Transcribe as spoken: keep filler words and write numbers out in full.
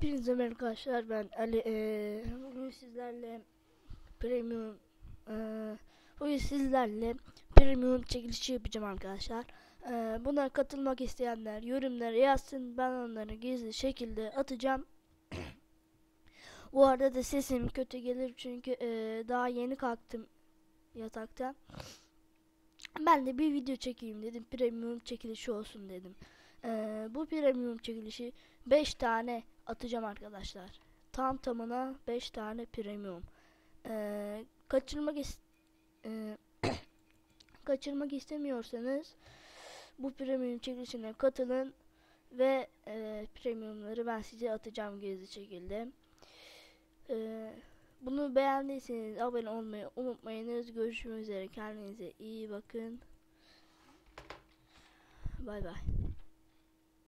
Hepinize merhaba arkadaşlar, ben Ali. Ee, bugün sizlerle premium ee, bugün sizlerle premium çekilişi yapacağım arkadaşlar. Ee, buna katılmak isteyenler yorumlara yazsın, ben onları gizli şekilde atacağım. Bu arada da sesim kötü gelir çünkü ee, daha yeni kalktım yataktan. Ben de bir video çekeyim dedim, premium çekilişi olsun dedim. Ee, bu premium çekilişi beş tane atacağım arkadaşlar. Tam tamına beş tane premium. Ee, kaçırmak is e kaçırmak istemiyorsanız bu premium çekilişine katılın ve e, premiumları ben size atacağım gizli şekilde. Ee, bunu beğendiyseniz abone olmayı unutmayınız. Görüşmek üzere. Kendinize iyi bakın. Bay bay.